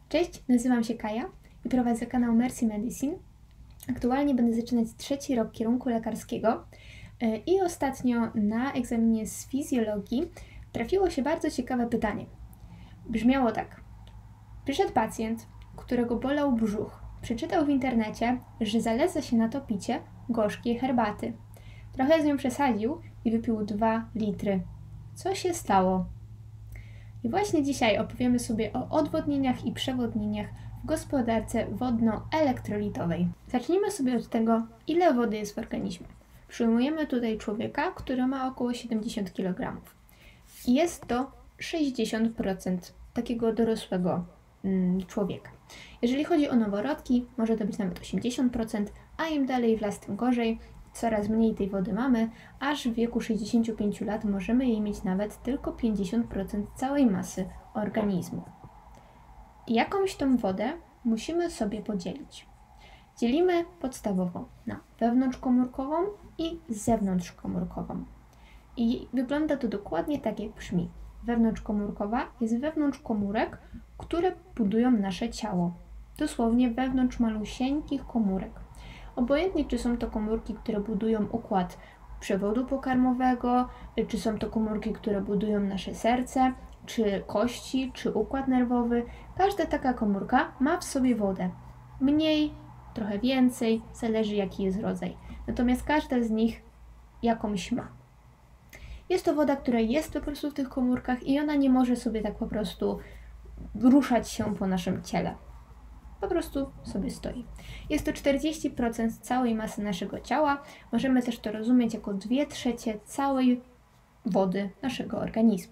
Cześć, nazywam się Kaja i prowadzę kanał Mercy Medicine. Aktualnie będę zaczynać 3. rok kierunku lekarskiego i ostatnio na egzaminie z fizjologii trafiło się bardzo ciekawe pytanie. Brzmiało tak. Przyszedł pacjent, którego bolał brzuch. Przeczytał w internecie, że zaleca się na to picie gorzkiej herbaty. Trochę z nią przesadził i wypił 2 litry. Co się stało? I właśnie dzisiaj opowiemy sobie o odwodnieniach i przewodnieniach w gospodarce wodno-elektrolitowej. Zacznijmy sobie od tego, ile wody jest w organizmie. Przyjmujemy tutaj człowieka, który ma około 70 kg. Jest to 60% takiego dorosłego człowieka. Jeżeli chodzi o noworodki, może to być nawet 80%, a im dalej w las, tym gorzej. Coraz mniej tej wody mamy, aż w wieku 65 lat możemy jej mieć nawet tylko 50% całej masy organizmu. Jakąś tą wodę musimy sobie podzielić. Dzielimy podstawowo na wewnątrzkomórkową i zewnątrzkomórkową. I wygląda to dokładnie tak, jak brzmi. Wewnątrzkomórkowa jest wewnątrz komórek, które budują nasze ciało. Dosłownie wewnątrz malusieńkich komórek. Obojętnie, czy są to komórki, które budują układ przewodu pokarmowego, czy są to komórki, które budują nasze serce, czy kości, czy układ nerwowy. Każda taka komórka ma w sobie wodę. Mniej, trochę więcej, zależy jaki jest rodzaj. Natomiast każda z nich jakąś ma. Jest to woda, która jest po prostu w tych komórkach i ona nie może sobie tak po prostu ruszać się po naszym ciele. Po prostu sobie stoi. Jest to 40% całej masy naszego ciała. Możemy też to rozumieć jako 2/3 całej wody naszego organizmu.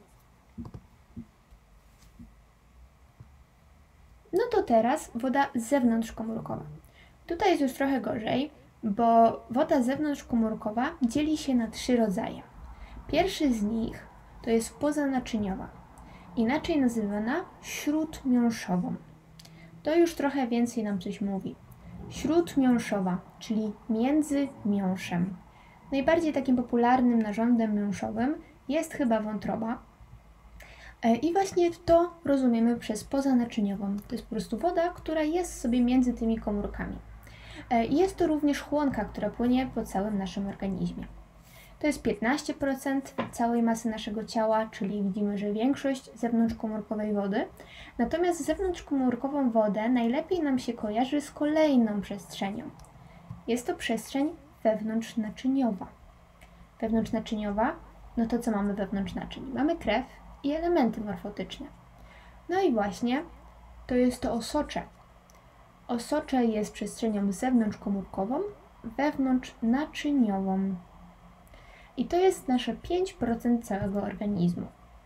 No to teraz woda zewnątrzkomórkowa. Tutaj jest już trochę gorzej, bo woda zewnątrzkomórkowa dzieli się na 3 rodzaje. Pierwszy z nich to jest pozanaczyniowa, inaczej nazywana śródmiąższową. To już trochę więcej nam coś mówi. Śródmiąższowa, czyli między miąższem. Najbardziej takim popularnym narządem miąższowym jest chyba wątroba. I właśnie to rozumiemy przez pozanaczyniową. To jest po prostu woda, która jest sobie między tymi komórkami. Jest to również chłonka, która płynie po całym naszym organizmie. To jest 15% całej masy naszego ciała, czyli widzimy, że większość zewnątrzkomórkowej wody. Natomiast zewnątrzkomórkową wodę najlepiej nam się kojarzy z kolejną przestrzenią. Jest to przestrzeń wewnątrznaczyniowa. Wewnątrznaczyniowa, no to co mamy wewnątrz naczyń? Mamy krew i elementy morfotyczne. No i właśnie to jest to osocze. Osocze jest przestrzenią zewnątrzkomórkową, wewnątrznaczyniową. I to jest nasze 5% całego organizmu.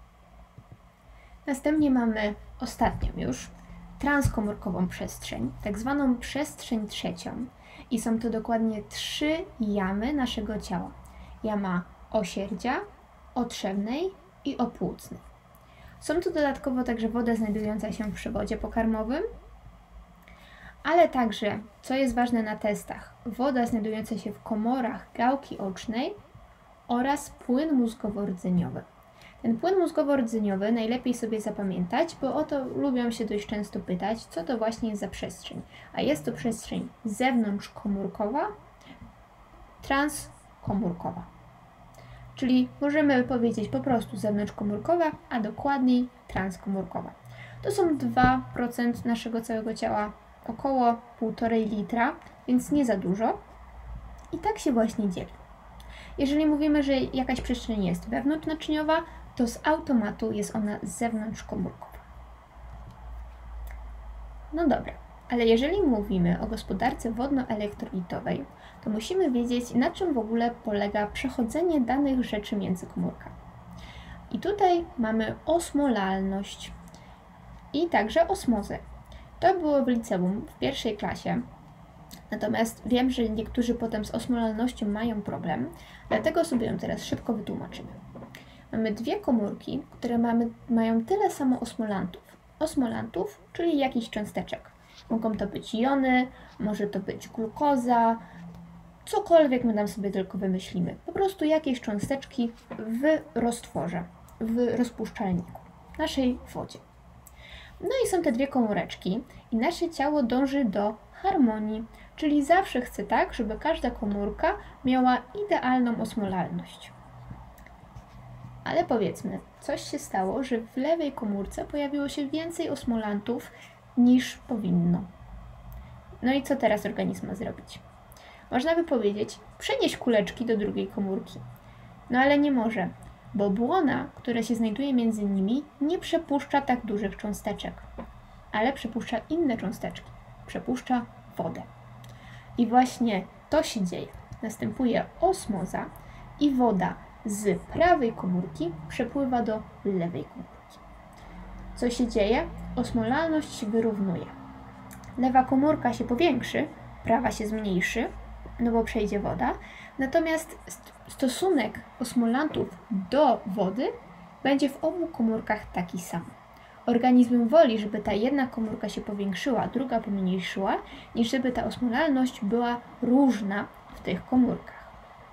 Następnie mamy ostatnią już transkomórkową przestrzeń, tak zwaną przestrzeń trzecią. I są to dokładnie 3 jamy naszego ciała. Jama osierdzia, otrzewnej i opłucnej. Są tu dodatkowo także woda znajdująca się w przewodzie pokarmowym, ale także, co jest ważne na testach, woda znajdująca się w komorach gałki ocznej oraz płyn mózgowo-rdzeniowy. Ten płyn mózgowo-rdzeniowy najlepiej sobie zapamiętać, bo o to lubią się dość często pytać, co to właśnie jest za przestrzeń. A jest to przestrzeń zewnątrzkomórkowa, transkomórkowa. Czyli możemy powiedzieć po prostu zewnątrzkomórkowa, a dokładniej transkomórkowa. To są 2% naszego całego ciała, około 1,5 litra, więc nie za dużo. I tak się właśnie dzieli. Jeżeli mówimy, że jakaś przestrzeń jest wewnątrznaczyniowa, to z automatu jest ona zewnątrzkomórkowa. No dobra, ale jeżeli mówimy o gospodarce wodno-elektrolitowej, to musimy wiedzieć, na czym w ogóle polega przechodzenie danych rzeczy między komórkami. I tutaj mamy osmolalność i także osmozę. To było w liceum w 1. klasie. Natomiast wiem, że niektórzy potem z osmolalnością mają problem, dlatego sobie ją teraz szybko wytłumaczymy. Mamy 2 komórki, które mają tyle samo osmolantów, czyli jakichś cząsteczek. Mogą to być jony, może to być glukoza, cokolwiek my tam sobie tylko wymyślimy. Po prostu jakieś cząsteczki w roztworze, w rozpuszczalniku, naszej wodzie. No i są te dwie komóreczki i nasze ciało dąży do harmonii, czyli zawsze chce tak, żeby każda komórka miała idealną osmolalność. Ale powiedzmy, coś się stało, że w lewej komórce pojawiło się więcej osmolantów niż powinno. No i co teraz organizm ma zrobić? Można by powiedzieć, przenieść kuleczki do drugiej komórki. No ale nie może, bo błona, która się znajduje między nimi, nie przepuszcza tak dużych cząsteczek, ale przepuszcza inne cząsteczki, przepuszcza wodę. I właśnie to się dzieje. Następuje osmoza i woda z prawej komórki przepływa do lewej komórki. Co się dzieje? Osmolalność się wyrównuje. Lewa komórka się powiększy, prawa się zmniejszy, no bo przejdzie woda, natomiast stosunek osmolantów do wody będzie w obu komórkach taki sam. Organizm woli, żeby ta jedna komórka się powiększyła, druga pomniejszyła, niż żeby ta osmolalność była różna w tych komórkach.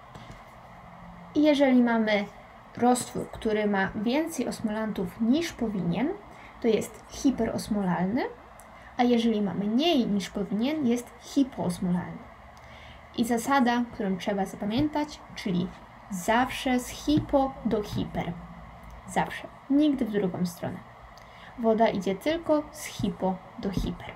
I jeżeli mamy roztwór, który ma więcej osmolantów niż powinien, to jest hiperosmolalny, a jeżeli ma mniej niż powinien, jest hipoosmolalny. I zasada, którą trzeba zapamiętać, czyli zawsze z hipo do hiper. Zawsze. Nigdy w drugą stronę. Woda idzie tylko z hipo do hiper.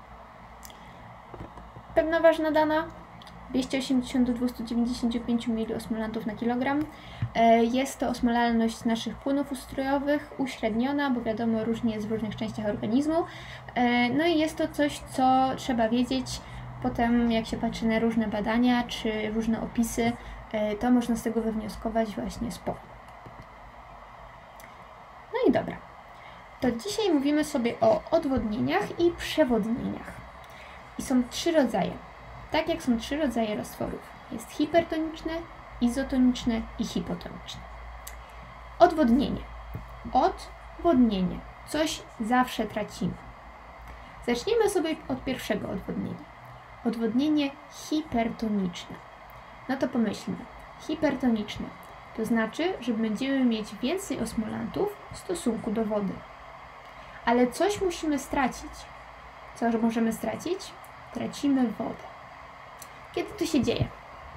Pewna ważna dana. 280 do 295 mOsmolantów na kilogram. Jest to osmolalność naszych płynów ustrojowych, uśredniona, bo wiadomo, różnie jest w różnych częściach organizmu. No i jest to coś, co trzeba wiedzieć potem, jak się patrzy na różne badania czy różne opisy, to można z tego wywnioskować właśnie sporo. No i dobra. To dzisiaj mówimy sobie o odwodnieniach i przewodnieniach. I są 3 rodzaje. Tak jak są 3 rodzaje roztworów. Jest hipertoniczne, izotoniczne i hipotoniczne. Odwodnienie. Odwodnienie. Coś zawsze tracimy. Zacznijmy sobie od pierwszego odwodnienia. Odwodnienie hipertoniczne. No to pomyślmy. Hipertoniczne. To znaczy, że będziemy mieć więcej osmolantów w stosunku do wody. Ale coś musimy stracić. Co możemy stracić? Tracimy wodę. Kiedy to się dzieje?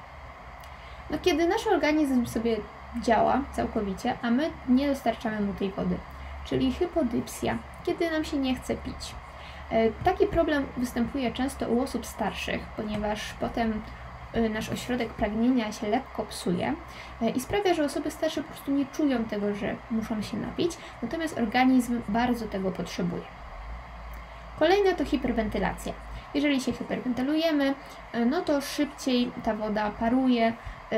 No kiedy nasz organizm sobie działa całkowicie, a my nie dostarczamy mu tej wody, czyli hypodypsja, kiedy nam się nie chce pić. Taki problem występuje często u osób starszych, ponieważ potem nasz ośrodek pragnienia się lekko psuje i sprawia, że osoby starsze po prostu nie czują tego, że muszą się napić, natomiast organizm bardzo tego potrzebuje. Kolejne to hiperwentylacja. Jeżeli się hiperwentylujemy, no to szybciej ta woda paruje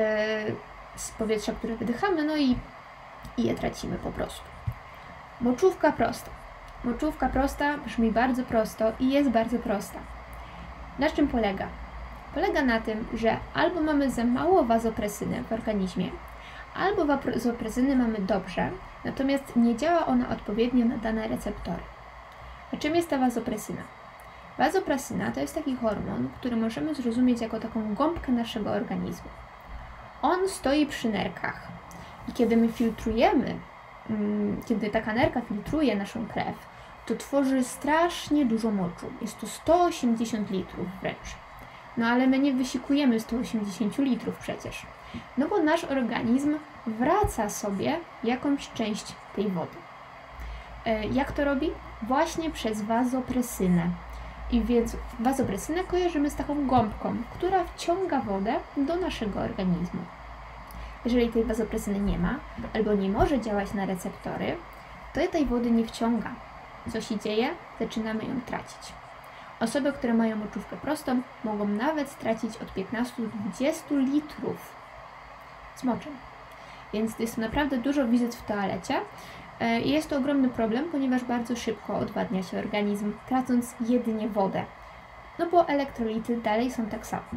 z powietrza, które wydychamy, no i je tracimy po prostu. Moczówka prosta. Moczówka prosta brzmi bardzo prosto i jest bardzo prosta. Na czym polega? Polega na tym, że albo mamy za mało wazopresyny w organizmie, albo wazopresyny mamy dobrze, natomiast nie działa ona odpowiednio na dane receptory. A czym jest ta wazopresyna? Wazopresyna to jest taki hormon, który możemy zrozumieć jako taką gąbkę naszego organizmu. On stoi przy nerkach i kiedy my filtrujemy, kiedy taka nerka filtruje naszą krew, to tworzy strasznie dużo moczu. Jest to 180 litrów wręcz. No ale my nie wysikujemy 180 litrów przecież. No bo nasz organizm wraca sobie jakąś część tej wody. Jak to robi? Właśnie przez wazopresynę. I więc wazopresynę kojarzymy z taką gąbką, która wciąga wodę do naszego organizmu. Jeżeli tej wazopresyny nie ma, albo nie może działać na receptory, to tej wody nie wciąga. Co się dzieje? Zaczynamy ją tracić. Osoby, które mają moczówkę prostą, mogą nawet stracić od 15 do 20 litrów z moczem. Więc jest to naprawdę dużo wizyt w toalecie. I jest to ogromny problem, ponieważ bardzo szybko odwadnia się organizm, tracąc jedynie wodę. No bo elektrolity dalej są tak samo.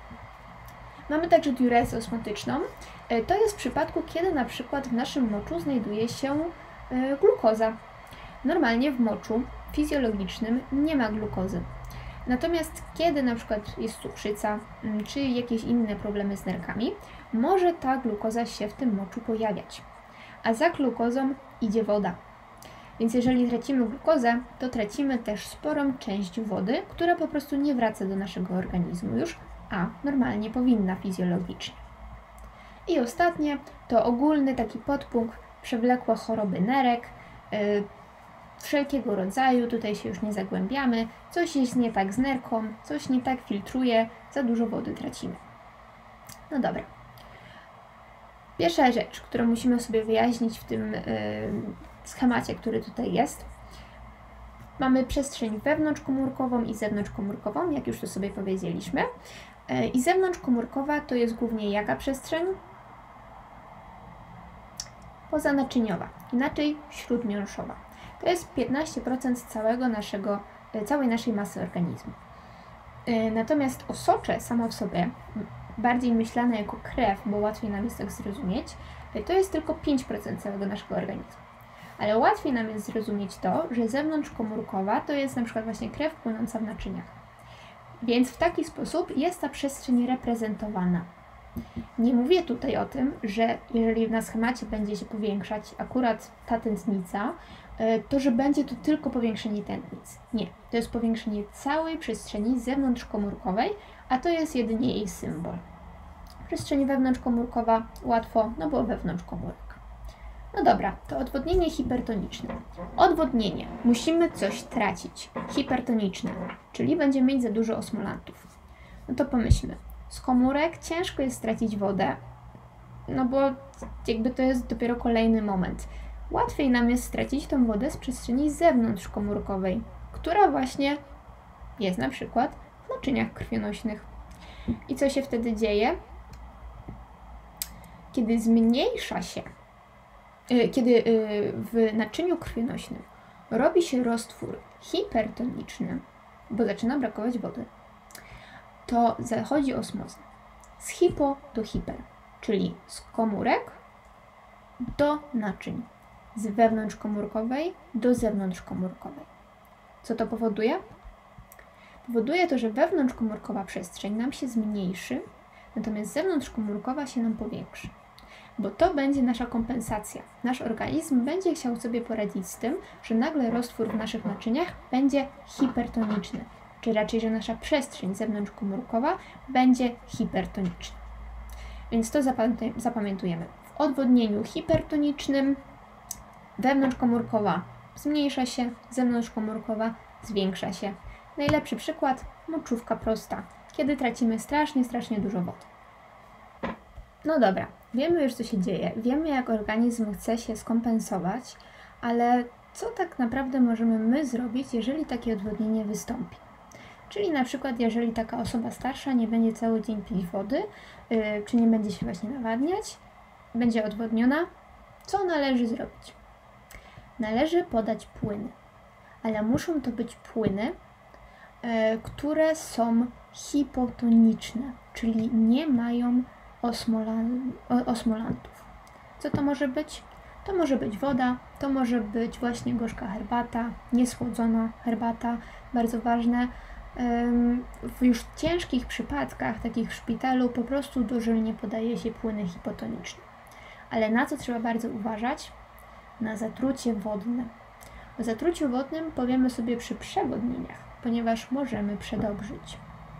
Mamy także diurezę osmotyczną. To jest w przypadku, kiedy na przykład w naszym moczu znajduje się glukoza. Normalnie w moczu fizjologicznym nie ma glukozy. Natomiast kiedy na przykład jest cukrzyca, czy jakieś inne problemy z nerkami, może ta glukoza się w tym moczu pojawiać. A za glukozą idzie woda. Więc jeżeli tracimy glukozę, to tracimy też sporą część wody, która po prostu nie wraca do naszego organizmu już, a normalnie powinna fizjologicznie. I ostatnie to ogólny taki podpunkt przewlekłe choroby nerek, wszelkiego rodzaju, tutaj się już nie zagłębiamy, coś jest nie tak z nerką, coś nie tak filtruje, za dużo wody tracimy. No dobra. Pierwsza rzecz, którą musimy sobie wyjaśnić w tym schemacie, który tutaj jest. Mamy przestrzeń wewnątrzkomórkową i zewnątrzkomórkową, jak już to sobie powiedzieliśmy. I zewnątrzkomórkowa to jest głównie jaka przestrzeń? Pozanaczyniowa, inaczej śródmiąższowa. To jest 15% całej naszej masy organizmu. Natomiast osocze samo w sobie, bardziej myślane jako krew, bo łatwiej nam jest tak zrozumieć, to jest tylko 5% całego naszego organizmu. Ale łatwiej nam jest zrozumieć to, że zewnątrzkomórkowa to jest na przykład właśnie krew płynąca w naczyniach. Więc w taki sposób jest ta przestrzeń reprezentowana. Nie mówię tutaj o tym, że jeżeli na schemacie będzie się powiększać akurat ta tętnica, to że będzie to tylko powiększenie tętnic. Nie, to jest powiększenie całej przestrzeni zewnątrzkomórkowej, a to jest jedynie jej symbol. Przestrzeń wewnątrzkomórkowa łatwo, no bo wewnątrz komórek. No dobra, to odwodnienie hipertoniczne. Odwodnienie. Musimy coś tracić. Hipertoniczne, czyli będziemy mieć za dużo osmolantów. No to pomyślmy. Z komórek ciężko jest stracić wodę, no bo jakby to jest dopiero kolejny moment. Łatwiej nam jest stracić tą wodę z przestrzeni zewnątrzkomórkowej, która właśnie jest na przykład w naczyniach krwionośnych. I co się wtedy dzieje? Kiedy zmniejsza się, kiedy w naczyniu krwionośnym robi się roztwór hipertoniczny, bo zaczyna brakować wody, to zachodzi osmoza z hipo do hiper, czyli z komórek do naczyń, z wewnątrzkomórkowej do zewnątrzkomórkowej. Co to powoduje? Powoduje to, że wewnątrzkomórkowa przestrzeń nam się zmniejszy, natomiast zewnątrzkomórkowa się nam powiększy. Bo to będzie nasza kompensacja. Nasz organizm będzie chciał sobie poradzić z tym, że nagle roztwór w naszych naczyniach będzie hipertoniczny, czy raczej, że nasza przestrzeń zewnątrzkomórkowa będzie hipertoniczna. Więc to zapamiętujemy. W odwodnieniu hipertonicznym wewnątrzkomórkowa zmniejsza się, zewnątrzkomórkowa zwiększa się. Najlepszy przykład, moczówka prosta, kiedy tracimy strasznie dużo wody. No dobra, wiemy już co się dzieje, wiemy jak organizm chce się skompensować, ale co tak naprawdę możemy my zrobić, jeżeli takie odwodnienie wystąpi? Czyli na przykład jeżeli taka osoba starsza nie będzie cały dzień pić wody, czy nie będzie się właśnie nawadniać, będzie odwodniona, co należy zrobić? Należy podać płyny, ale muszą to być płyny, które są hipotoniczne, czyli nie mają osmolantów. Co to może być? To może być woda, to może być właśnie gorzka herbata, niesłodzona herbata, bardzo ważne. W już ciężkich przypadkach, takich w szpitalu, po prostu dożylnie podaje się płyny hipotoniczne. Ale na co trzeba bardzo uważać? Na zatrucie wodne. O zatruciu wodnym powiemy sobie przy przewodnieniach, ponieważ możemy przedobrzyć.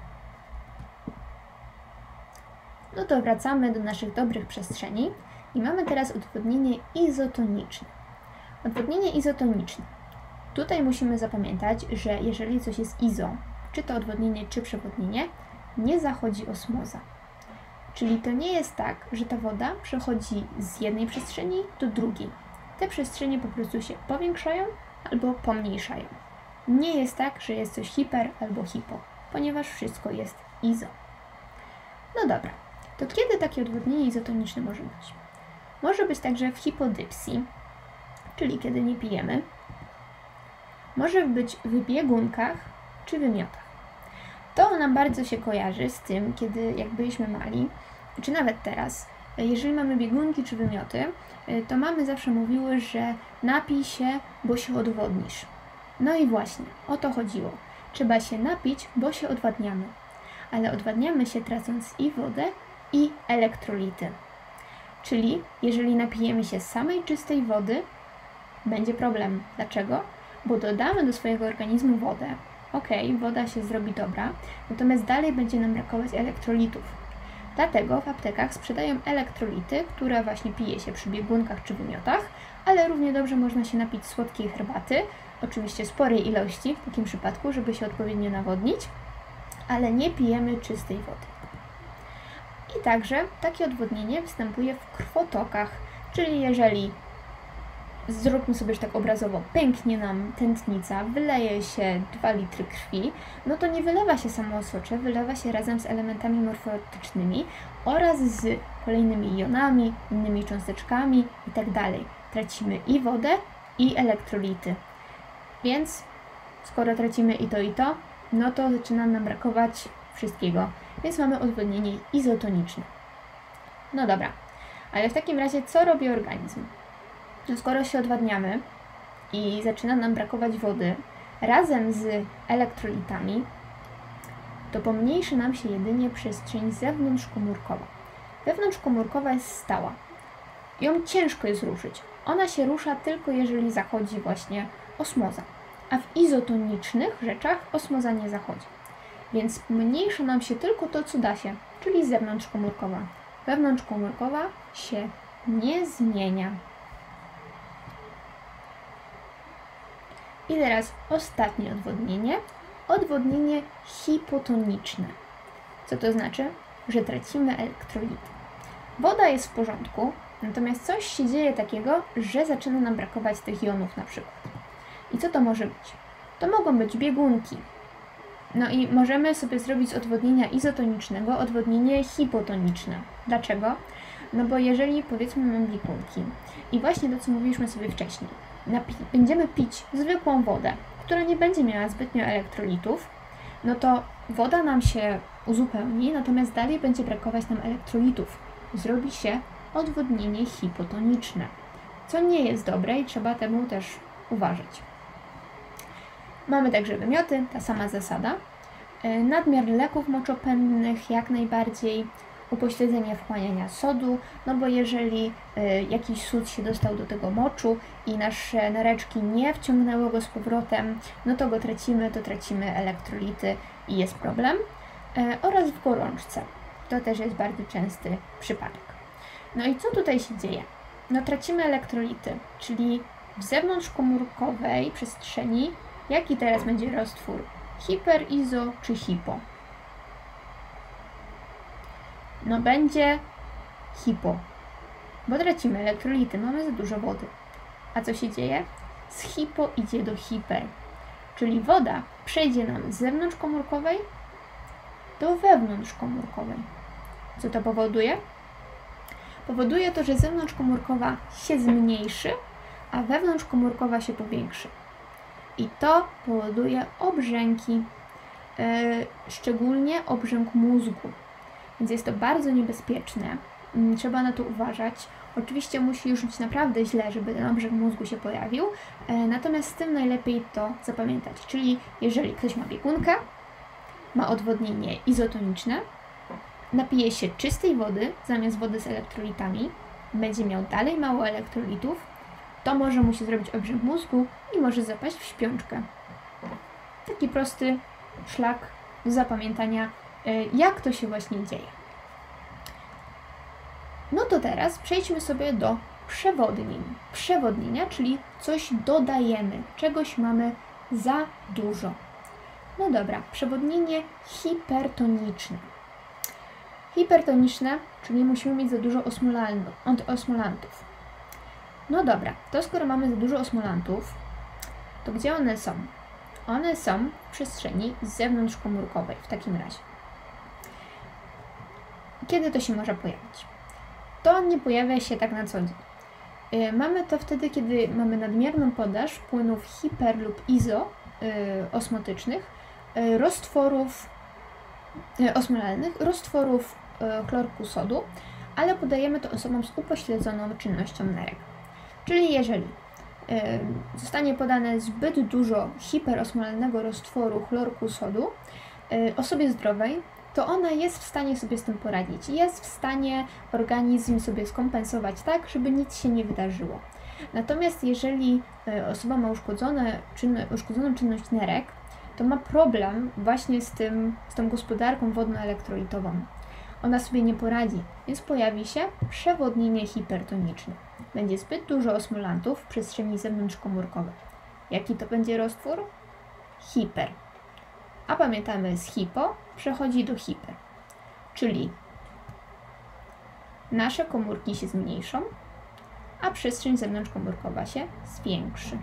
No to wracamy do naszych dobrych przestrzeni i mamy teraz odwodnienie izotoniczne. Odwodnienie izotoniczne. Tutaj musimy zapamiętać, że jeżeli coś jest izo, czy to odwodnienie, czy przewodnienie, nie zachodzi osmoza. Czyli to nie jest tak, że ta woda przechodzi z jednej przestrzeni do drugiej. Te przestrzenie po prostu się powiększają albo pomniejszają. Nie jest tak, że jest coś hiper albo hipo, ponieważ wszystko jest izo. No dobra, to kiedy takie odwodnienie izotoniczne może być? Może być także w hipodypsji, czyli kiedy nie pijemy. Może być w biegunkach czy wymiotach. To nam bardzo się kojarzy z tym, kiedy jak byliśmy mali, czy nawet teraz, jeżeli mamy biegunki czy wymioty, to mamy zawsze mówiły, że napij się, bo się odwodnisz. No i właśnie, o to chodziło. Trzeba się napić, bo się odwadniamy. Ale odwadniamy się tracąc i wodę, i elektrolity. Czyli jeżeli napijemy się samej czystej wody, będzie problem. Dlaczego? Bo dodamy do swojego organizmu wodę. Woda się zrobi dobra, natomiast dalej będzie nam brakować elektrolitów. Dlatego w aptekach sprzedają elektrolity, które właśnie pije się przy biegunkach czy wymiotach, ale równie dobrze można się napić słodkiej herbaty, oczywiście sporej ilości w takim przypadku, żeby się odpowiednio nawodnić, ale nie pijemy czystej wody. I także takie odwodnienie występuje w krwotokach, czyli jeżeli, zróbmy sobie już tak obrazowo, pęknie nam tętnica, wyleje się 2 litry krwi, no to nie wylewa się samo osocze, wylewa się razem z elementami morfolitycznymi oraz z kolejnymi jonami, innymi cząsteczkami itd. Tracimy i wodę, i elektrolity. Więc skoro tracimy i to, no to zaczyna nam brakować wszystkiego. Więc mamy odwodnienie izotoniczne. No dobra, ale w takim razie co robi organizm? No skoro się odwadniamy i zaczyna nam brakować wody razem z elektrolitami, to pomniejszy nam się jedynie przestrzeń zewnątrzkomórkowa. Wewnątrzkomórkowa jest stała. Ją ciężko jest ruszyć. Ona się rusza tylko jeżeli zachodzi właśnie osmoza. A w izotonicznych rzeczach osmoza nie zachodzi. Więc pomniejsza nam się tylko to, co da się, czyli zewnątrzkomórkowa. Wewnątrzkomórkowa się nie zmienia. I teraz ostatnie odwodnienie. Odwodnienie hipotoniczne. Co to znaczy? Że tracimy elektrolity. Woda jest w porządku, natomiast coś się dzieje takiego, że zaczyna nam brakować tych jonów na przykład. I co to może być? To mogą być biegunki. No i możemy sobie zrobić z odwodnienia izotonicznego odwodnienie hipotoniczne. Dlaczego? No bo jeżeli powiedzmy mamy biegunki i właśnie to, co mówiliśmy sobie wcześniej, będziemy pić zwykłą wodę, która nie będzie miała zbytnio elektrolitów, no to woda nam się uzupełni, natomiast dalej będzie brakować nam elektrolitów. Zrobi się odwodnienie hipotoniczne, co nie jest dobre i trzeba temu też uważać. Mamy także wymioty, ta sama zasada. Nadmiar leków moczopędnych jak najbardziej, upośledzenie wchłaniania sodu, no bo jeżeli jakiś sód się dostał do tego moczu i nasze nereczki nie wciągnęły go z powrotem, no to go tracimy, to tracimy elektrolity i jest problem. Oraz w gorączce. To też jest bardzo częsty przypadek. No i co tutaj się dzieje? No tracimy elektrolity, czyli w zewnątrzkomórkowej przestrzeni jaki teraz będzie roztwór? Hiper, izo czy hipo? No będzie hipo, bo tracimy elektrolity, mamy za dużo wody. A co się dzieje? Z hipo idzie do hiper, czyli woda przejdzie nam z zewnątrzkomórkowej do wewnątrzkomórkowej. Co to powoduje? Powoduje to, że zewnątrzkomórkowa się zmniejszy, a wewnątrzkomórkowa się powiększy. I to powoduje obrzęki, szczególnie obrzęk mózgu. Więc jest to bardzo niebezpieczne. Trzeba na to uważać. Oczywiście musi już być naprawdę źle, żeby ten obrzęk mózgu się pojawił. Natomiast z tym najlepiej to zapamiętać. Czyli jeżeli ktoś ma biegunkę, ma odwodnienie izotoniczne, napije się czystej wody zamiast wody z elektrolitami, będzie miał dalej mało elektrolitów, to może mu się zrobić obrzęk mózgu i może zapaść w śpiączkę. Taki prosty szlak do zapamiętania, jak to się właśnie dzieje. No to teraz przejdźmy sobie do przewodnień. Przewodnienia, czyli coś dodajemy, czegoś mamy za dużo. No dobra, przewodnienie hipertoniczne. Hipertoniczne, czyli musimy mieć za dużo osmolantów. No dobra, to skoro mamy za dużo osmolantów, to gdzie one są? One są w przestrzeni zewnątrzkomórkowej w takim razie. Kiedy to się może pojawić? To nie pojawia się tak na co dzień. Mamy to wtedy, kiedy mamy nadmierną podaż płynów hiper lub izo osmotycznych, roztworów osmolalnych, roztworów chlorku sodu, ale podajemy to osobom z upośledzoną czynnością nerek. Czyli jeżeli zostanie podane zbyt dużo hiperosmolalnego roztworu chlorku sodu osobie zdrowej, to ona jest w stanie sobie z tym poradzić. Jest w stanie organizm sobie skompensować tak, żeby nic się nie wydarzyło. Natomiast jeżeli osoba ma uszkodzoną czynność nerek, to ma problem właśnie z tą gospodarką wodnoelektrolitową. Ona sobie nie poradzi, więc pojawi się przewodnienie hipertoniczne. Będzie zbyt dużo osmolantów w przestrzeni zewnątrzkomórkowej. Jaki to będzie roztwór? Hiper. A pamiętamy, z hipo przechodzi do hiper. Czyli nasze komórki się zmniejszą, a przestrzeń zewnątrzkomórkowa się zwiększy.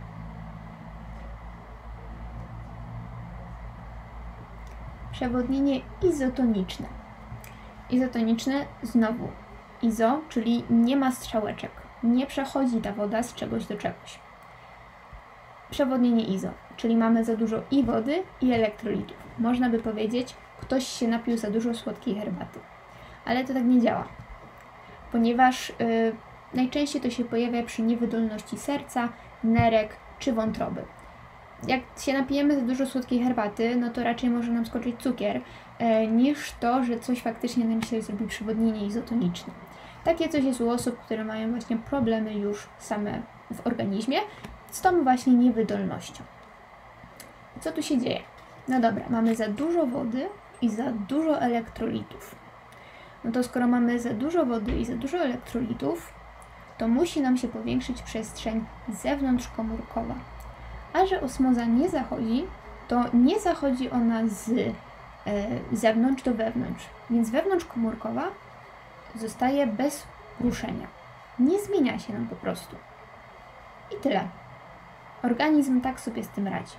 Przewodnienie izotoniczne. Izotoniczne znowu. Izo, czyli nie ma strzałeczek. Nie przechodzi ta woda z czegoś do czegoś. Przewodnienie izo, czyli mamy za dużo i wody, i elektrolitów. Można by powiedzieć, ktoś się napił za dużo słodkiej herbaty. Ale to tak nie działa, ponieważ najczęściej to się pojawia przy niewydolności serca, nerek czy wątroby. Jak się napijemy za dużo słodkiej herbaty, no to raczej może nam skoczyć cukier, niż to, że coś faktycznie nam się zrobi przewodnienie izotoniczne. Takie coś jest u osób, które mają właśnie problemy już same w organizmie z tą właśnie niewydolnością. Co tu się dzieje? No dobra, mamy za dużo wody i za dużo elektrolitów. No to skoro mamy za dużo wody i za dużo elektrolitów, to musi nam się powiększyć przestrzeń zewnątrzkomórkowa. A że osmoza nie zachodzi, to nie zachodzi ona z zewnątrz do wewnątrz, więc wewnątrzkomórkowa zostaje bez ruszenia. Nie zmienia się nam po prostu. I tyle. Organizm tak sobie z tym radzi.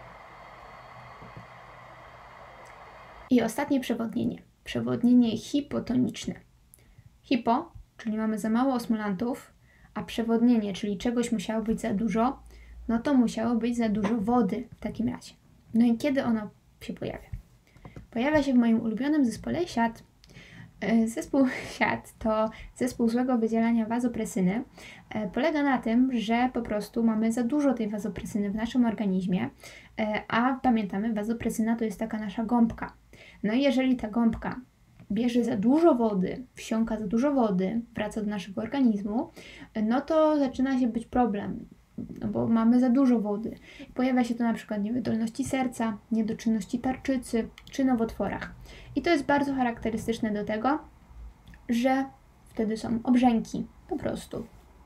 I ostatnie przewodnienie. Przewodnienie hipotoniczne. Hipo, czyli mamy za mało osmolantów, a przewodnienie, czyli czegoś musiało być za dużo, no to musiało być za dużo wody w takim razie. No i kiedy ono się pojawia? Pojawia się w moim ulubionym zespole SIAD. Zespół SIAD to zespół złego wydzielania wazopresyny. Polega na tym, że po prostu mamy za dużo tej wazopresyny w naszym organizmie, a pamiętamy, wazopresyna to jest taka nasza gąbka. No i jeżeli ta gąbka bierze za dużo wody, wsiąka za dużo wody, wraca do naszego organizmu, no to zaczyna się być problem, no bo mamy za dużo wody. Pojawia się to na przykład niewydolności serca, niedoczynności tarczycy czy nowotworach. I to jest bardzo charakterystyczne do tego, że wtedy są obrzęki, po prostu.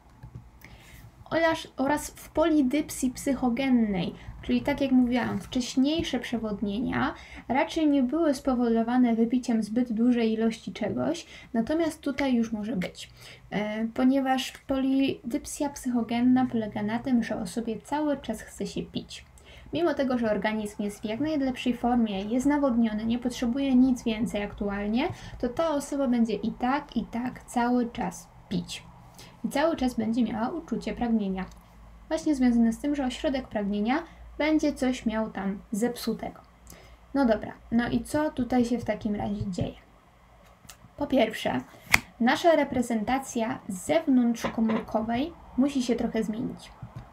Oraz w polidypsji psychogennej, czyli tak jak mówiłam, wcześniejsze przewodnienia raczej nie były spowodowane wypiciem zbyt dużej ilości czegoś, natomiast tutaj już może być, ponieważ polidypsja psychogenna polega na tym, że osobie cały czas chce się pić. Mimo tego, że organizm jest w jak najlepszej formie, jest nawodniony, nie potrzebuje nic więcej aktualnie, to ta osoba będzie i tak cały czas pić. I cały czas będzie miała uczucie pragnienia. Właśnie związane z tym, że ośrodek pragnienia będzie coś miał tam zepsutego. No dobra, no i co tutaj się w takim razie dzieje? Po pierwsze, nasza reprezentacja zewnątrzkomórkowej musi się trochę zmienić.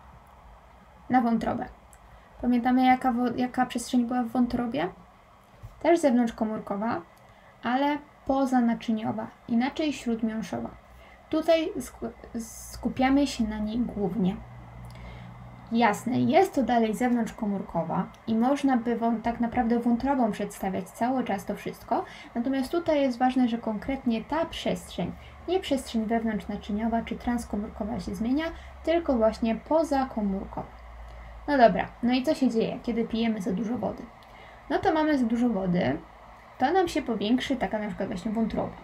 Na wątrobę. Pamiętamy, jaka przestrzeń była w wątrobie? Też zewnątrzkomórkowa, ale pozanaczyniowa, inaczej śródmiąższowa. Tutaj skupiamy się na niej głównie. Jasne, jest to dalej zewnątrzkomórkowa i można by tak naprawdę wątrobą przedstawiać cały czas to wszystko, natomiast tutaj jest ważne, że konkretnie ta przestrzeń, nie przestrzeń wewnątrznaczyniowa czy transkomórkowa się zmienia, tylko właśnie pozakomórkowa. No dobra, no i co się dzieje, kiedy pijemy za dużo wody? No to mamy za dużo wody, to nam się powiększy taka na przykład właśnie wątroba.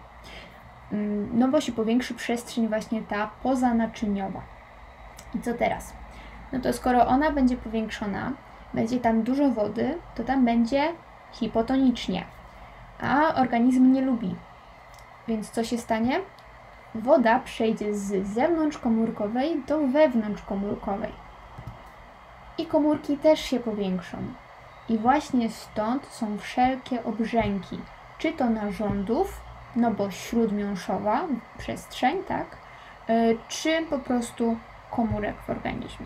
No bo się powiększy przestrzeń właśnie ta pozanaczyniowa. I co teraz? No to skoro ona będzie powiększona, będzie tam dużo wody, to tam będzie hipotonicznie, a organizm nie lubi. Więc co się stanie? Woda przejdzie z zewnątrzkomórkowej do wewnątrzkomórkowej. I komórki też się powiększą. I właśnie stąd są wszelkie obrzęki, czy to narządów, no bo śródmiąższowa przestrzeń, tak? Czy po prostu komórek w organizmie.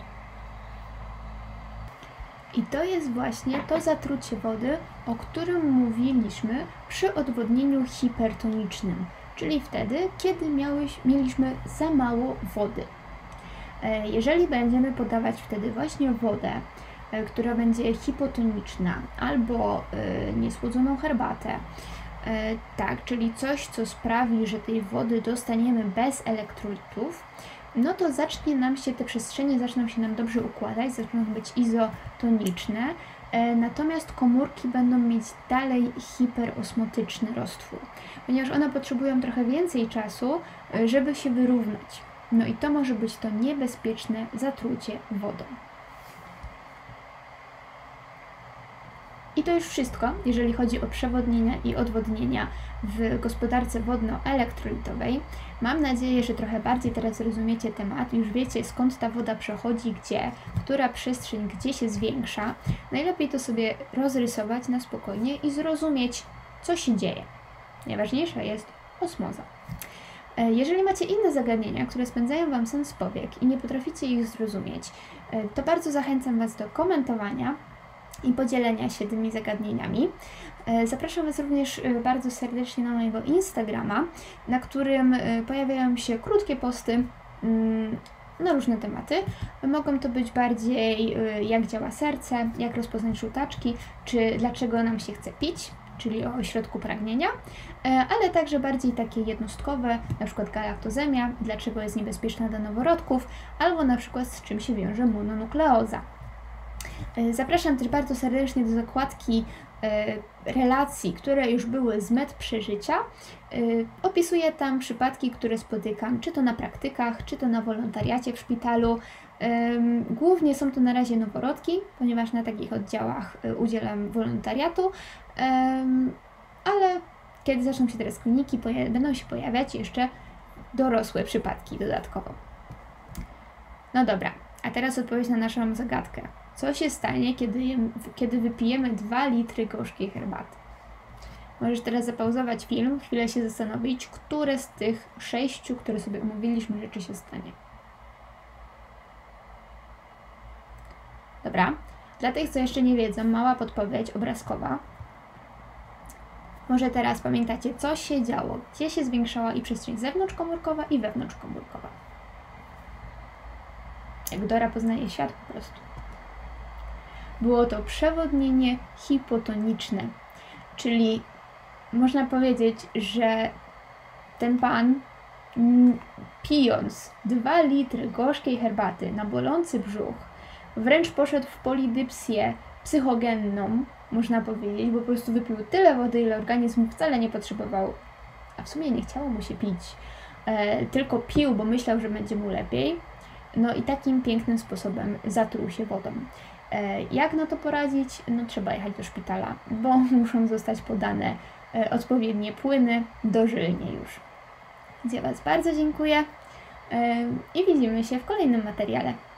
I to jest właśnie to zatrucie wody, o którym mówiliśmy przy odwodnieniu hipertonicznym, czyli wtedy, kiedy mieliśmy za mało wody. Jeżeli będziemy podawać wtedy właśnie wodę, która będzie hipotoniczna albo niesłodzoną herbatę, tak, czyli coś, co sprawi, że tej wody dostaniemy bez elektrolitów, no to te przestrzenie zaczną się nam dobrze układać, zaczną być izotoniczne, natomiast komórki będą mieć dalej hiperosmotyczny roztwór, ponieważ one potrzebują trochę więcej czasu, żeby się wyrównać. No i to może być to niebezpieczne zatrucie wodą. I to już wszystko, jeżeli chodzi o przewodnienia i odwodnienia w gospodarce wodno-elektrolitowej. Mam nadzieję, że trochę bardziej teraz rozumiecie temat, już wiecie, skąd ta woda przechodzi, gdzie, która przestrzeń gdzie się zwiększa. Najlepiej to sobie rozrysować na spokojnie i zrozumieć, co się dzieje. Najważniejsza jest osmoza. Jeżeli macie inne zagadnienia, które spędzają Wam sens powiek i nie potraficie ich zrozumieć, to bardzo zachęcam Was do komentowania i podzielenia się tymi zagadnieniami. Zapraszam Was również bardzo serdecznie na mojego Instagrama, na którym pojawiają się krótkie posty na różne tematy. Mogą to być bardziej jak działa serce, jak rozpoznać żółtaczki, czy dlaczego nam się chce pić, czyli o ośrodku pragnienia, ale także bardziej takie jednostkowe, na przykład galaktozemia, dlaczego jest niebezpieczna dla noworodków, albo na przykład z czym się wiąże mononukleoza. Zapraszam też bardzo serdecznie do zakładki relacji, które już były z med przeżycia. Opisuję tam przypadki, które spotykam, czy to na praktykach, czy to na wolontariacie w szpitalu. Głównie są to na razie noworodki, ponieważ na takich oddziałach udzielam wolontariatu, ale kiedy zaczną się teraz kliniki, będą się pojawiać jeszcze dorosłe przypadki dodatkowo. No dobra, a teraz odpowiedź na naszą zagadkę. Co się stanie, kiedy wypijemy 2 litry gorzkiej herbaty? Możesz teraz zapauzować film, chwilę się zastanowić, które z tych 6, które sobie omówiliśmy, rzeczy się stanie. Dobra, dla tych, co jeszcze nie wiedzą, mała podpowiedź obrazkowa. Może teraz pamiętacie, co się działo, gdzie się zwiększała i przestrzeń zewnątrzkomórkowa i wewnątrzkomórkowa. Jak Dora poznaje świat po prostu. Było to przewodnienie hipotoniczne, czyli można powiedzieć, że ten pan, pijąc 2 litry gorzkiej herbaty na bolący brzuch, wręcz poszedł w polidypsję psychogenną, można powiedzieć, bo po prostu wypił tyle wody, ile organizm wcale nie potrzebował, a w sumie nie chciało mu się pić, tylko pił, bo myślał, że będzie mu lepiej. No i takim pięknym sposobem zatruł się wodą. Jak na to poradzić? No trzeba jechać do szpitala, bo muszą zostać podane odpowiednie płyny dożylnie już. Więc ja Was bardzo dziękuję i widzimy się w kolejnym materiale.